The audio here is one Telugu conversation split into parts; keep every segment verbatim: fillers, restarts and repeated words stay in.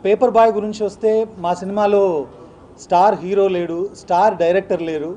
పేపర్ బాయ్ గురించి వస్తే మా సినిమాలో స్టార్ హీరో లేడు, స్టార్ డైరెక్టర్ లేరు.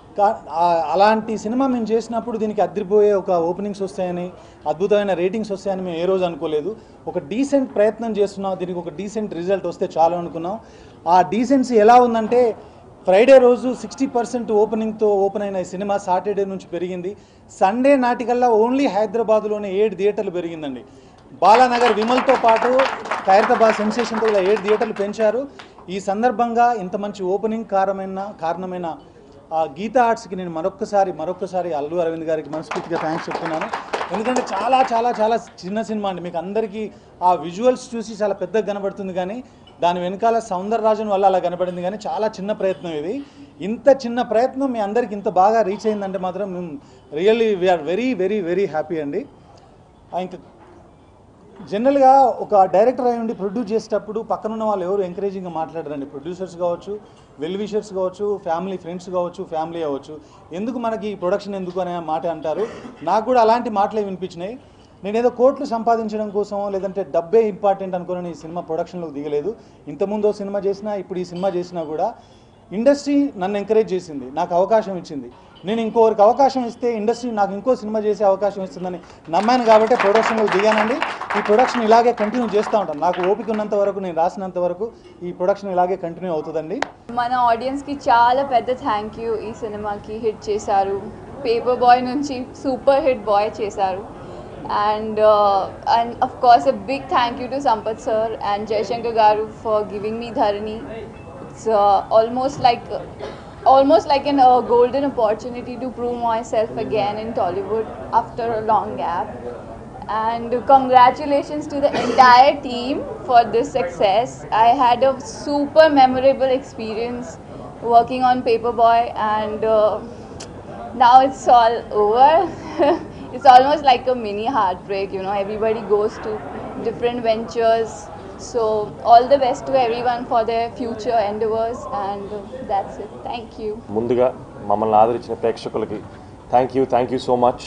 అలాంటి సినిమా మేము చేసినప్పుడు దీనికి అదిరిపోయే ఒక ఓపెనింగ్స్ వస్తాయని, అద్భుతమైన రేటింగ్స్ వస్తాయని మేము ఏ రోజు అనుకోలేదు. ఒక డీసెంట్ ప్రయత్నం చేస్తున్నాం, దీనికి ఒక డీసెంట్ రిజల్ట్ వస్తే చాలు అనుకున్నాం. ఆ డీసెన్సీ ఎలా ఉందంటే ఫ్రైడే రోజు సిక్స్టీ పర్సెంట్ ఓపెనింగ్తో ఓపెన్ అయిన ఈ సినిమా సాటర్డే నుంచి పెరిగింది. సండే నాటికల్లా ఓన్లీ హైదరాబాద్లోనే ఏడు థియేటర్లు పెరిగిందండి. బాలానగర్ విమల్తో పాటు ఖైరతాబాద్ సెన్సేషన్తో ఇలా ఏడు థియేటర్లు పెంచారు. ఈ సందర్భంగా ఇంత మంచి ఓపెనింగ్ కారణమైన కారణమైన గీతా ఆర్ట్స్కి నేను మరొక్కసారి మరొక్కసారి అల్లు అరవింద్ గారికి మనస్ఫూర్తిగా థ్యాంక్స్ చెప్తున్నాను. ఎందుకంటే చాలా చాలా చాలా చిన్న సినిమా అండి. మీకు అందరికీ ఆ విజువల్స్ చూసి చాలా పెద్దగా కనబడుతుంది, కానీ దాని వెనకాల సౌందరరాజన్ వల్ల అలా కనబడింది. కానీ చాలా చిన్న ప్రయత్నం ఇది. ఇంత చిన్న ప్రయత్నం మీ అందరికి ఇంత బాగా రీచ్ అయిందంటే మాత్రం మేము really we are very very very happy అండి. ఇంకా జనరల్గా ఒక డైరెక్టర్ అయి ఉండి ప్రొడ్యూస్ చేసేటప్పుడు పక్కనున్న వాళ్ళు ఎవరు ఎంకరేజింగ్గా మాట్లాడరండి. ప్రొడ్యూసర్స్ కావచ్చు, వెల్ విషర్స్ కావచ్చు, ఫ్యామిలీ ఫ్రెండ్స్ కావచ్చు, ఫ్యామిలీ అవ్వచ్చు, ఎందుకు మనకి ప్రొడక్షన్ ఎందుకు అనే మాట అంటారు. నాకు కూడా అలాంటి మాటలే వినిపించినాయి. నేనేదో కోట్లు సంపాదించడం కోసం లేదంటే డబ్బే ఇంపార్టెంట్ అనుకుని ఈ సినిమా ప్రొడక్షన్లోకి దిగలేదు. ఇంతకుముందు సినిమా చేసినా ఇప్పుడు ఈ సినిమా చేసినా కూడా ఇండస్ట్రీ నన్ను ఎంకరేజ్ చేసింది, నాకు అవకాశం ఇచ్చింది. నేను ఇంకోరికి అవకాశం ఇస్తే ఇండస్ట్రీ నాకు ఇంకో సినిమా చేసే అవకాశం ఇస్తుందని నమ్మాను కాబట్టి ప్రొడక్షన్లో దిగానండి. ఈ ప్రొడక్షన్ ఇలాగే కంటిన్యూ చేస్తూ ఉంటాను. నాకు ఓపిక ఉన్నంత వరకు, నేను రాసినంత వరకు ఈ ప్రొడక్షన్ ఇలాగే కంటిన్యూ అవుతుందండి. మన ఆడియన్స్కి చాలా పెద్ద థ్యాంక్ యూ. ఈ సినిమాకి హిట్ చేశారు, పేపర్ బాయ్ నుంచి సూపర్ హిట్ బాయ్ చేశారు. And uh, and of course a big thank you to Sampath sir and Jaishankar garu for giving me Dharani. It's uh, almost like uh, almost like an uh, golden opportunity to prove myself again in Tollywood after a long gap. And congratulations to the entire team for this success. I had a super memorable experience working on Paperboy, and uh, now it's all over. It's almost like a mini heartbreak, you know, everybody goes to different ventures. So all the best to everyone for their future endeavors, and uh, that's it. Thank you. ముందుగా మమ్మల్ని ఆదరించిన ప్రేక్షకులకి thank you thank you so much.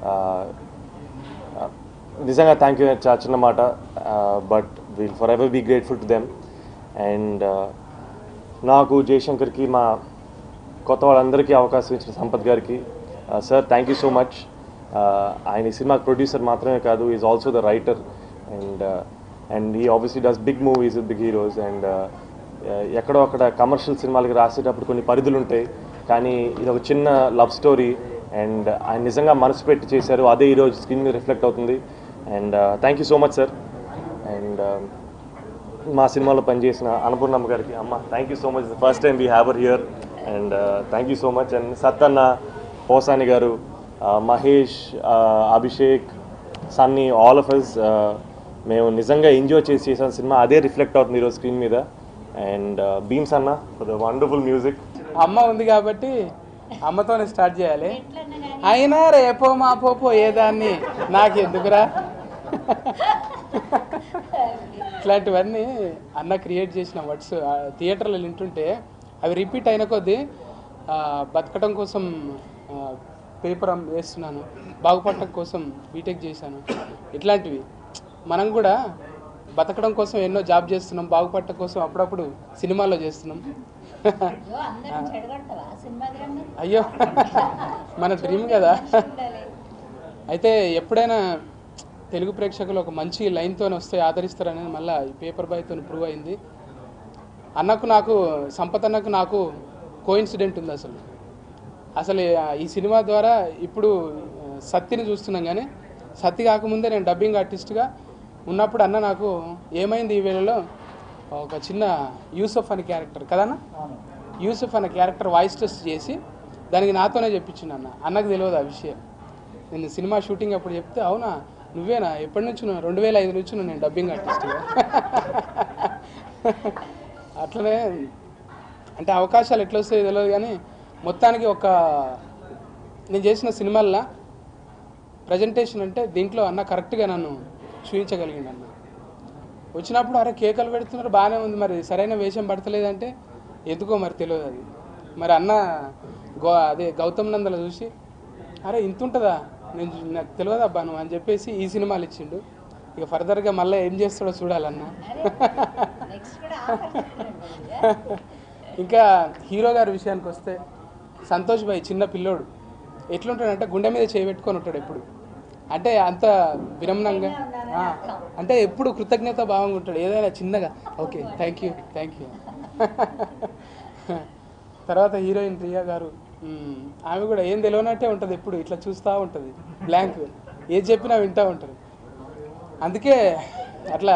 నిజంగా థ్యాంక్ యూ చిన్న మాట, but will forever be grateful to them. And నాకు జయశంకర్కి, మా కొత్త వాళ్ళందరికీ అవకాశం ఇచ్చిన సంపత్ గారికి sir thank you so much. ఆయన ఈ సినిమా ప్రొడ్యూసర్ మాత్రమే కాదు, is also the writer. And and he obviously does big movies with big heroes. And ఎక్కడో అక్కడ కమర్షియల్ సినిమాలకి రాసేటప్పుడు కొన్ని పరిధులు ఉంటాయి, కానీ ఇది ఒక చిన్న లవ్ స్టోరీ. అండ్ ఆయన నిజంగా మనసు పెట్టి చేశారు, అదే ఈరోజు స్క్రీన్ మీద రిఫ్లెక్ట్ అవుతుంది. And thank you so much sir. And మా సినిమాలో పనిచేసిన అన్నపూర్ణమ్మ గారికి, అమ్మ thank you so much, first time we have her here. And thank you so much. And Sattanna, Posani గారు, Mahesh, Abhishek, Sunny, all of us మేము నిజంగా ఎంజాయ్ చేసి చేసిన సినిమా అదే రిఫ్లెక్ట్ అవుతుంది ఈరోజు స్క్రీన్ మీద. అండ్ బీమ్స్ అన్న ఫర్ ద వండర్ఫుల్ మ్యూజిక్. అమ్మ ఉంది కాబట్టి అమ్మతోనే స్టార్ట్ చేయాలి. అయినా రేపో మాపో పోయేదాన్ని నాకు ఎందుకురా. ఇట్లాంటివన్నీ అన్న క్రియేట్ చేసిన వర్డ్స్ థియేటర్లో వింటుంటే అవి రిపీట్ అయిన కొద్దీ బతకడం కోసం పేపర్ వేస్తున్నాను, బాగుపడటం కోసం బీటెక్ చేశాను. ఇట్లాంటివి మనం కూడా బతకడం కోసం ఎన్నో జాబ్ చేస్తున్నాం, బాగుపడటం కోసం అప్పుడప్పుడు సినిమాల్లో చేస్తున్నాం. అయ్యో మన డ్రీమ్ కదా. అయితే ఎప్పుడైనా తెలుగు ప్రేక్షకులు ఒక మంచి లైన్తో వస్తే ఆదరిస్తారనేది మళ్ళీ ఈ పేపర్ బాయ్తో ప్రూవ్ అయింది. అన్నకు నాకు, సంపత్ అన్నకు నాకు కోఇన్సిడెంట్ ఉంది. అసలు అసలు ఈ సినిమా ద్వారా ఇప్పుడు సత్తిని చూస్తున్నాం, కానీ సత్తి కాకముందే నేను డబ్బింగ్ ఆర్టిస్ట్గా ఉన్నప్పుడు అన్న నాకు ఏమైంది ఈ వేళలో ఒక చిన్న యూసఫ్ అనే క్యారెక్టర్ కదన్నా, యూసఫ్ అనే క్యారెక్టర్ వాయిస్ టెస్ట్ చేసి దానికి నాతోనే చెప్పించింది అన్న. అన్నకు తెలియదు ఆ విషయం. నేను సినిమా షూటింగ్ అప్పుడు చెప్తే, అవునా నువ్వేనా, ఎప్పటి నుంచి నువ్వు రెండు వేల ఐదు నుంచి నేను డబ్బింగ్ ఆర్టిస్ట్గా. అట్లనే అంటే అవకాశాలు ఎట్లా వస్తాయో తెలియదు, కానీ మొత్తానికి ఒక నేను చేసిన సినిమాల్లో ప్రజెంటేషన్ అంటే దీంట్లో అన్న కరెక్ట్గా నన్ను చూపించగలిగిండు. అన్న వచ్చినప్పుడు అరే కేకలు పెడుతున్నారు బాగానే ఉంది, మరి సరైన వేషం పడతలేదంటే ఎందుకో మరి తెలియదు అది. మరి అన్న గో అదే గౌతమ్ నందల చూసి అరే ఇంత ఉంటుందా, నేను నాకు తెలియదు అబ్బా నువ్వు అని చెప్పేసి ఈ సినిమాలు ఇచ్చిండు. ఇక ఫర్దర్గా మళ్ళీ ఏం చేస్తాడో చూడాలన్న. ఇంకా హీరో గారి విషయానికి వస్తే సంతోష్ భాయ్ చిన్న పిల్లోడు ఎట్లుంటాడంటే గుండె మీద చేయబెట్టుకొని ఉంటాడు ఎప్పుడు, అంటే అంత వినమ్రంగా, అంటే ఎప్పుడు కృతజ్ఞత భావంగా ఉంటాడు. ఏదైనా చిన్నగా okay thank you thank you. తర్వాత హీరోయిన్ రియా గారు, ఆమె కూడా ఏం తెలియనట్టే ఉంటుంది, ఎప్పుడు ఇట్లా చూస్తూ ఉంటుంది, బ్లాంక్, ఏది చెప్పినా వింటూ ఉంటుంది. అందుకే అట్లా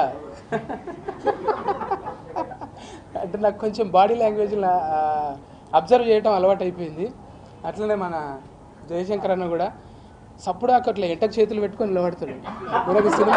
అంటే నాకు కొంచెం బాడీ లాంగ్వేజ్లో అబ్జర్వ్ చేయటం అలవాటు అయిపోయింది. అట్లనే మన జయశంకర్ అన్న కూడా సప్పుడు అట్లా ఎంటకు చేతులు పెట్టుకొని నిలబడతాడు. మనకి సినిమా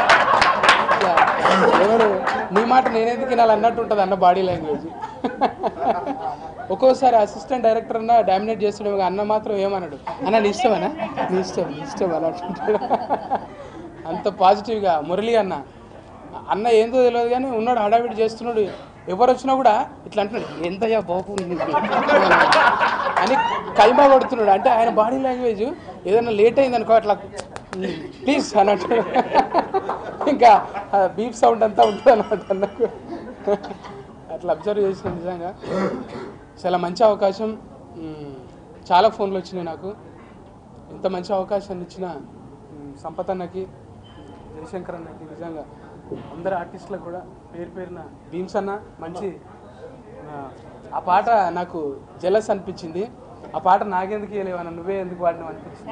ఎవరు నీ మాట నేనేది తినాలి అన్నట్టు ఉంటుంది అన్న బాడీ లాంగ్వేజ్. ఒక్కోసారి అసిస్టెంట్ డైరెక్టర్ అన్న డామినేట్ చేస్తాడు, అన్న మాత్రం ఏమన్నాడు, అన్న నీ ఇష్టమన్నా, నీ ఇష్టం నీ ఇష్టం అన్నట్టుంటాడు. అంత పాజిటివ్గా. మురళి అన్న అన్న ఏందో తెలియదు కానీ ఉన్నాడు, హడావిడి చేస్తున్నాడు, ఎవరు వచ్చినా కూడా ఇట్లా అంటున్నాడు, ఎంతయ్యా బాబు అని కైమా కొడుతున్నాడు. అంటే ఆయన బాడీ లాంగ్వేజ్ ఏదైనా లేట్ అయింది అనుకో అట్లా ప్లీజ్ అన్నట్టు, ఇంకా బీప్ సౌండ్ అంతా ఉంటుంది అన్నమాట అన్నకు. అట్లా అబ్జర్వ్ చేసిన నిజంగా చాలా మంచి అవకాశం. చాలా ఫోన్లు వచ్చినాయి నాకు. ఇంత మంచి అవకాశాన్ని ఇచ్చిన సంపత్ అన్నకి, జయశంకర్ అన్నకి, నిజంగా అందరు ఆర్టిస్టులకు కూడా పేరు పేరున భీమ్స్ అన్న మంచి. ఆ పాట నాకు జెలస్ అనిపించింది, ఆ పాట నాకెందుకు ఇవ్వలేవన్న, నువ్వే ఎందుకు వాడినావు అనిపించింది.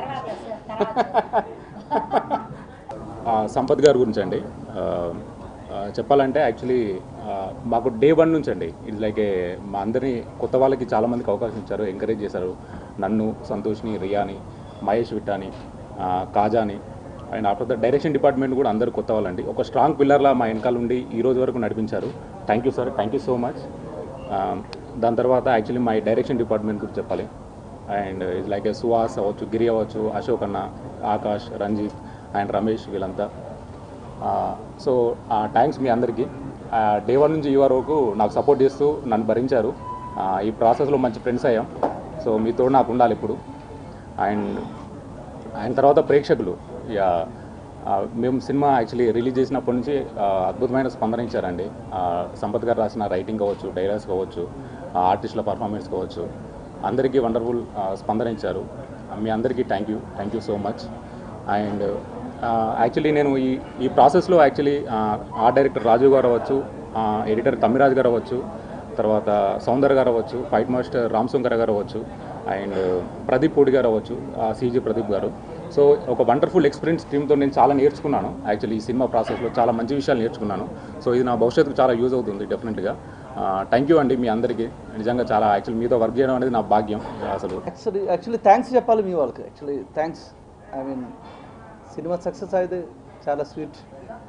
సంపత్ గారి గురించి అండి చెప్పాలంటే యాక్చువల్లీ మాకు డే వన్ నుంచి అండి ఇట్స్ లైక్ ఏ మా అందరినీ కొత్త వాళ్ళకి చాలామందికి అవకాశం ఇచ్చారు, ఎంకరేజ్ చేశారు. నన్ను, సంతోష్ని, రియాని, మహేష్ విట్టాని, కాజాని, and after the direction department కూడా అందరూ కొత్త వాళ్ళండి. ఒక స్ట్రాంగ్ పిల్లర్లా మా వెనకాల ఉండి ఈ రోజు వరకు నడిపించారు. Thank you sir, thank you so much. దాని తర్వాత యాక్చువల్లీ మా డైరెక్షన్ డిపార్ట్మెంట్ గురించి చెప్పాలి. And it's like a Suhas అవ్వచ్చు, గిరి అవ్వచ్చు, అశోక్ అన్న, ఆకాష్, రంజిత్ అండ్ రమేష్, వీళ్ళంతా. సో థ్యాంక్స్ మీ అందరికీ. డే వన్ నుంచి ఈ వరకు నాకు సపోర్ట్ చేస్తూ నన్ను భరించారు. ఈ ప్రాసెస్లో మంచి ఫ్రెండ్స్ అయ్యాం. సో మీతో నాకు ఉండాలి ఇప్పుడు. అండ్ ఆయన తర్వాత ప్రేక్షకులు, యా మేము సినిమా యాక్చువల్లీ రిలీజ్ చేసినప్పటి నుంచి అద్భుతమైన స్పందన ఇచ్చారండి. సంపత్ గారు రాసిన రైటింగ్ కావచ్చు, డైలాగ్స్ కావచ్చు, ఆర్టిస్టుల పర్ఫార్మెన్స్ కావచ్చు, అందరికీ వండర్ఫుల్ స్పందన ఇచ్చారు. మీ అందరికీ thank you, thank you so much. And actually నేను ఈ ఈ ప్రాసెస్లో యాక్చువల్లీ ఆర్ట్ డైరెక్టర్ రాజు గారు అవ్వచ్చు, ఎడిటర్ తమ్మిరాజ్ గారు అవ్వచ్చు, తర్వాత సౌందర్ గారు అవ్వచ్చు, ఫైట్ మాస్టర్ రామ్ శంకర్ గారు అవ్వచ్చు, అండ్ ప్రదీప్ పూడి గారు అవ్వచ్చు, సీజీ ప్రదీప్ గారు. సో ఒక వండర్ఫుల్ ఎక్స్పీరియన్స్ టీమ్తో నేను చాలా నేర్చుకున్నాను. యాక్చువల్లీ ఈ సినిమా ప్రాసెస్లో చాలా మంచి విషయాలు నేర్చుకున్నాను. సో ఇది నా భవిష్యత్తుకు చాలా యూజ్ అవుతుంది డెఫినెట్గా. థ్యాంక్ యూ అండి మీ అందరికీ. నిజంగా చాలా యాక్చువల్లీ మీతో వర్క్ చేయడం అనేది నా భాగ్యం అసలు. యాక్చువల్లీ యాక్చువల్లీ థ్యాంక్స్ చెప్పాలి మీ వాళ్ళకి. Actually thanks. ఐ మీన్ సినిమా సక్సెస్ అయితే చాలా స్వీట్.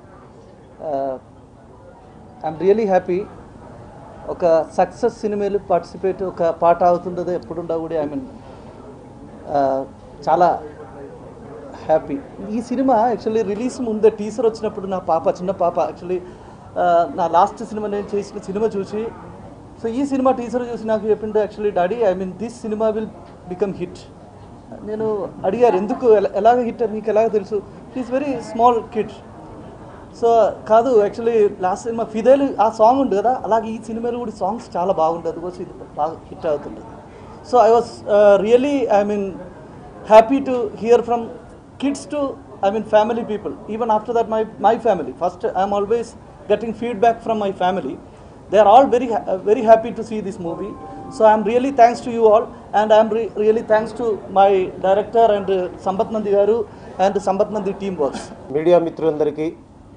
I'm really happy. ఒక సక్సెస్ సినిమాలు పార్టిసిపేట్ ఒక పాట అవుతుండదు ఎప్పుడుండా కూడా. ఐ మీన్ చాలా హ్యాపీ. ఈ సినిమా యాక్చువల్లీ రిలీజ్ ముందే టీజర్ వచ్చినప్పుడు నా పాప, చిన్న పాప యాక్చువల్లీ నా లాస్ట్ సినిమా నేను చేసిన సినిమా చూసి, సో ఈ సినిమా టీజర్ చూసి నాకు చెప్పిండు actually daddy I mean this సినిమా విల్ బికమ్ హిట్. నేను అడిగారు ఎందుకు, ఎలాగ హిట్ మీకు ఎలాగ తెలుసు? Is very small kid. So కాదు యాక్చువల్లీ లాస్ట్ సినిమా ఫిదేలు ఆ సాంగ్ ఉంది కదా, అలాగే ఈ సినిమాలో కూడా సాంగ్స్ చాలా బాగుంటుంది, అందుకోసం ఇది బాగా హిట్ అవుతుంది. So I was really I mean happy to hear from kids to I mean family people. Even after that my my family first I'm always getting feedback from my family. They are all very uh, very happy to see this movie. So I am really thanks to you all, and I am re really thanks to my director and uh, Sampath Nandi garu and Sampath Nandi team works. Media మిత్రులందరికీ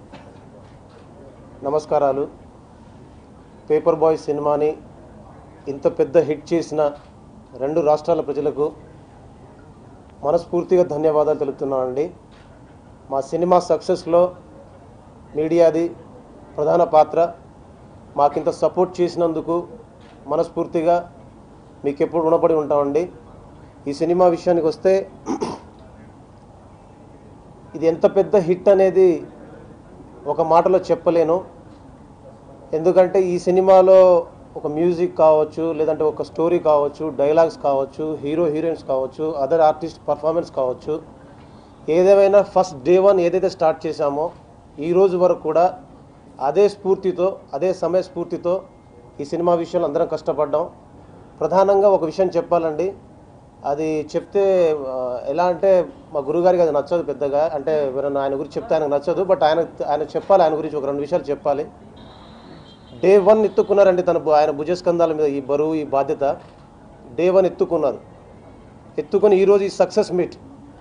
నమస్కారాలు. పేపర్ బాయ్ సినిమాని ఇంత పెద్ద హిట్ చేసిన రెండు రాష్ట్రాల ప్రజలకు మనస్ఫూర్తిగా ధన్యవాదాలు తెలుపుతున్నానండి. మా సినిమా సక్సెస్లో మీడియాది ప్రధాన పాత్ర. మాకింత సపోర్ట్ చేసినందుకు మనస్ఫూర్తిగా మీకు ఎప్పుడు రుణపడి ఉంటామండి. ఈ సినిమా విషయానికి వస్తే ఇది ఎంత పెద్ద హిట్ అనేది ఒక మాటలో చెప్పలేను. ఎందుకంటే ఈ సినిమాలో ఒక మ్యూజిక్ కావచ్చు, లేదంటే ఒక స్టోరీ కావచ్చు, డైలాగ్స్ కావచ్చు, హీరో హీరోయిన్స్ కావచ్చు, అదర్ ఆర్టిస్ట్ పర్ఫార్మెన్స్ కావచ్చు, ఏదేమైనా ఫస్ట్ డే వన్ ఏదైతే స్టార్ట్ చేశామో ఈ రోజు వరకు కూడా అదే స్ఫూర్తితో అదే సమయస్ఫూర్తితో ఈ సినిమా విషయంలో అందరం కష్టపడ్డాం. ప్రధానంగా ఒక విషయం చెప్పాలండి, అది చెప్తే ఎలా అంటే మా గురుగారికి అది నచ్చదు పెద్దగా, అంటే ఎవరైనా ఆయన గురించి చెప్తే ఆయనకు నచ్చదు, బట్ ఆయన ఆయన చెప్పాలి, ఆయన గురించి ఒక రెండు విషయాలు చెప్పాలి. డే వన్ ఎత్తుకున్నారండి తన ఆయన భుజస్కంధాల మీద ఈ బరువు ఈ బాధ్యత. డే వన్ ఎత్తుకున్నారు. ఎత్తుకొని ఈరోజు ఈ సక్సెస్ మీట్.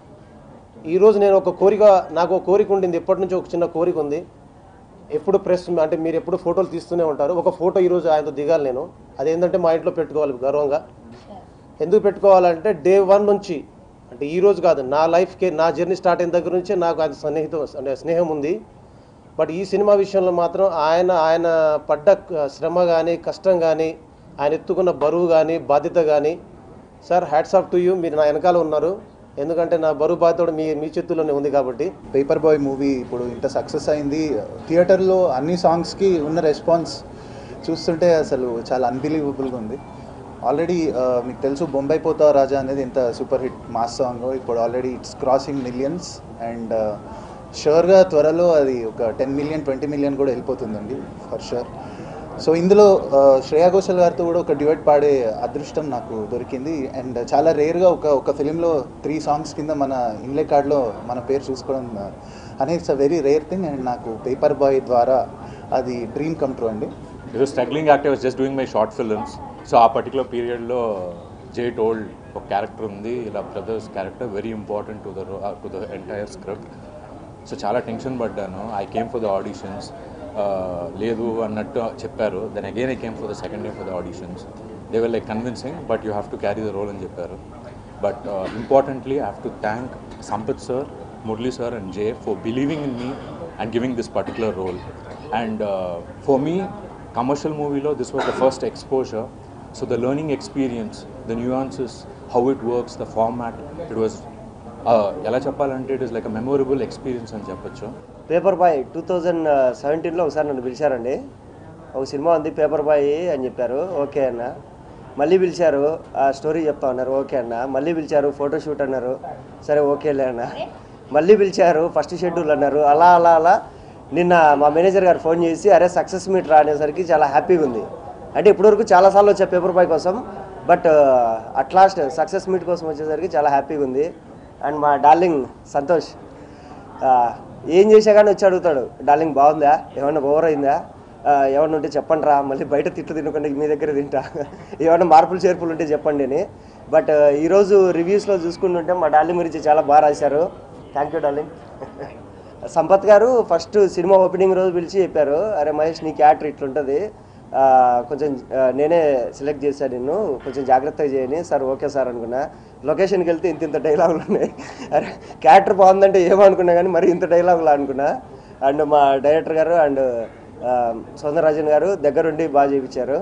ఈరోజు నేను ఒక కోరిక, నాకు ఒక కోరిక ఉండింది, ఎప్పటి నుంచి ఒక చిన్న కోరిక ఉంది. ఎప్పుడు ప్రెస్ అంటే మీరు ఎప్పుడు ఫోటోలు తీస్తూనే ఉంటారు, ఒక ఫోటో ఈరోజు ఆయనతో దిగాలి నేను. అదేంటంటే మా ఇంట్లో పెట్టుకోవాలి గర్వంగా. ఎందుకు పెట్టుకోవాలంటే డే వన్ నుంచి, అంటే ఈరోజు కాదు, నా లైఫ్కి నా జర్నీ స్టార్ట్ అయిన దగ్గర నుంచే నాకు అది సన్నిహితం అంటే స్నేహం ఉంది. బట్ ఈ సినిమా విషయంలో మాత్రం ఆయన ఆయన పడ్డ శ్రమ కానీ కష్టం కానీ ఆయన ఎత్తుకున్న బరువు కానీ బాధ్యత కానీ, sir hats off to you. మీరు నా వెనకాల ఉన్నారు, ఎందుకంటే నా బరువు బాధ్యత మీ మీ చేతుల్లోనే ఉంది కాబట్టి. పేపర్ బాయ్ మూవీ ఇప్పుడు ఇంత సక్సెస్ అయింది. థియేటర్లో అన్ని సాంగ్స్కి ఉన్న రెస్పాన్స్ చూస్తుంటే అసలు చాలా అన్బిలీవబుల్గా ఉంది. ఆల్రెడీ మీకు తెలుసు బొంబాయి పోతా రాజా అనేది ఎంత సూపర్ హిట్ మాస్ సాంగ్, ఇప్పుడు already it's crossing millions and షూర్గా త్వరలో అది ఒక టెన్ మిలియన్ ట్వంటీ మిలియన్ కూడా వెళ్ళిపోతుందండి ఫర్ షూర్. సో ఇందులో శ్రేయా ఘోషల్ గారితో కూడా ఒక డ్యూయట్ పాడే అదృష్టం నాకు దొరికింది. అండ్ చాలా రేర్గా ఒక ఒక ఫిలింలో త్రీ సాంగ్స్ కింద మన ఇన్లే కార్డ్లో మన పేరు చూసుకోవడం అనేది it's a very rare thing. And నాకు పేపర్ బాయ్ ద్వారా అది డ్రీమ్ కమ్ ట్రూ అండి. It was struggling actor, I was just doing my short films. So ఆ పర్టికులర్ పీరియడ్లో జే టోల్డ్ ఒక క్యారెక్టర్ ఉంది, ఇలా brothers character very important to the to the entire script. So చాలా టెన్షన్ పడ్డాను. I came for the auditions, లేదు అన్నట్టు చెప్పారు. Then again I came for the second day for the auditions. They were like convincing, but you have to carry the role అని చెప్పారు. But importantly I have to thank Sampath sir, Murali sir and J for believing in me and giving this particular role. And for me commercial movie lo this was the first exposure, so the learning experience, the nuances, how it works, the format, it was ela cheppalante it is like a memorable experience ani cheppochu. Paper boy two thousand సెవెంటీన్లో ఒకసారి నన్ను పిలిచారండి, ఒక సినిమా ఉంది పేపర్ బాయ్ అని చెప్పారు. ఓకే అన్న. మళ్ళీ పిలిచారు, ఆ స్టోరీ చెప్తా ఉన్నారు. ఓకే అన్న. మళ్ళీ పిలిచారు, ఫోటోషూట్ అన్నారు. సరే ఓకేలే అన్న. మళ్ళీ పిలిచారు, ఫస్ట్ షెడ్యూల్ అన్నారు. అలా అలా అలా నిన్న మా మేనేజర్ గారు ఫోన్ చేసి అరే సక్సెస్ మీట్ రా అనేసరికి చాలా హ్యాపీగా ఉంది. అంటే ఇప్పటివరకు చాలాసార్లు వచ్చా పేపర్ బాయ్ కోసం, but at last success meet కోసం వచ్చేసరికి చాలా హ్యాపీగా ఉంది. అండ్ మా డార్లింగ్ సంతోష్ ఏం చేసా కానీ వచ్చి అడుగుతాడు, డార్లింగ్ బాగుందా, ఏమన్నా ఓవర్ అయిందా, ఏమన్నా ఉంటే చెప్పండి రా, మళ్ళీ బయట తిట్లు తినకుండా మీ దగ్గర తింటా, ఏమన్నా మార్పులు చేర్పులు ఉంటే చెప్పండి అని. బట్ ఈరోజు రివ్యూస్లో చూసుకుంటుంటే మా డార్లింగ్ గురించి చాలా బాగా రాశారు. Thank you darling. సంపత్ గారు ఫస్ట్ సినిమా ఓపెనింగ్ రోజు పిలిచి చెప్పారు, అరే మహేష్ నీ క్యారెక్టర్ ఇట్లుంటుంది, కొంచెం నేనే సెలెక్ట్ చేశాను నిన్ను, కొంచెం జాగ్రత్తగా చేయని. సార్ ఓకే సార్ అనుకున్నా. లొకేషన్కి వెళ్తే ఇంత ఇంత డైలాగులు ఉన్నాయి. అరే క్యారెక్టర్ బాగుందంటే ఏమనుకున్నా కానీ మరి ఇంత డైలాగులు అనుకున్నా. అండ్ మా డైరెక్టర్ గారు అండ్ సౌందరరాజన్ గారు దగ్గరుండి బాగా చేయించారు.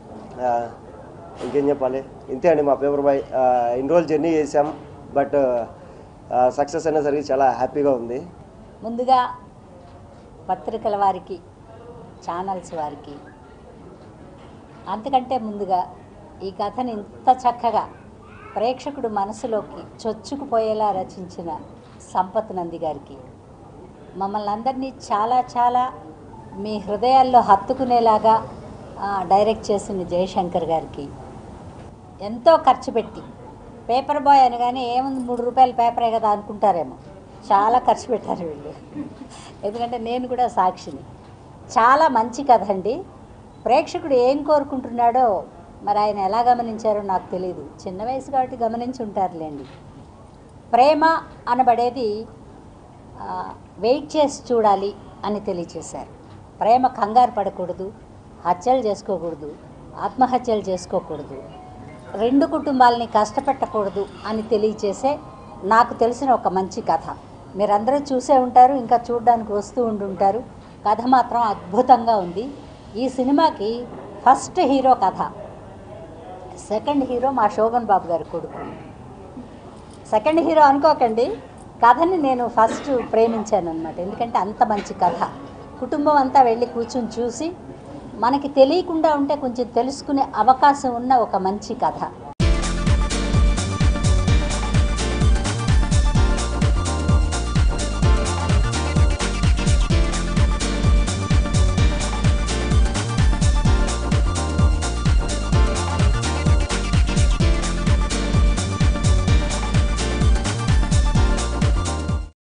ఇంకేం చెప్పాలి, ఇంతే అండి మా పేపర్ బాయ్. ఇన్ని రోజులు జర్నీ చేసాం, బట్ సక్సెస్ అనేసరికి చాలా హ్యాపీగా ఉంది. ముందుగా పత్రికల వారికి, ఛానల్స్ వారికి, అంతకంటే ముందుగా ఈ కథని ఇంత చక్కగా ప్రేక్షకుడు మనసులోకి చొచ్చుకుపోయేలా రచించిన సంపత్ నంది గారికి, మమ్మల్ని అందరినీ చాలా చాలా మీ హృదయాల్లో హత్తుకునేలాగా డైరెక్ట్ చేసిన జయశంకర్ గారికి, ఎంతో ఖర్చు పెట్టి పేపర్ బాయ్ అనగానే ఏముంది మూడు రూపాయల పేపరే కదా అనుకుంటారేమో, చాలా ఖర్చు పెట్టారు వీళ్ళు. ఎందుకంటే నేను కూడా సాక్షిని. చాలా మంచి కథ అండి. ప్రేక్షకుడు ఏం కోరుకుంటున్నాడో మరి ఆయన ఎలా గమనించారో నాకు తెలియదు, చిన్న వయసు కాబట్టి గమనించి ఉంటారులేండి. ప్రేమ అనబడేది వెయిట్ చేసి చూడాలి అని తెలియచేశారు. ప్రేమ కంగారు పడకూడదు, హత్యలు చేసుకోకూడదు, ఆత్మహత్యలు చేసుకోకూడదు, రెండు కుటుంబాలని కష్టపెట్టకూడదు అని తెలియచేసే నాకు తెలిసిన ఒక మంచి కథ. మీరందరూ చూసే ఉంటారు, ఇంకా చూడడానికి వస్తూ ఉండుంటారు. కథ మాత్రం అద్భుతంగా ఉంది. ఈ సినిమాకి ఫస్ట్ హీరో కథ, సెకండ్ హీరో మా శోభన్ బాబు గారి కొడుకు. సెకండ్ హీరో అనుకోకండి, కథని నేను ఫస్ట్ ప్రేమించాను అనమాట. ఎందుకంటే అంత మంచి కథ, కుటుంబం అంతా వెళ్ళి కూర్చొని చూసి మనకి తెలియకుండా ఉంటే కొంచెం తెలుసుకునే అవకాశం ఉన్న ఒక మంచి కథ.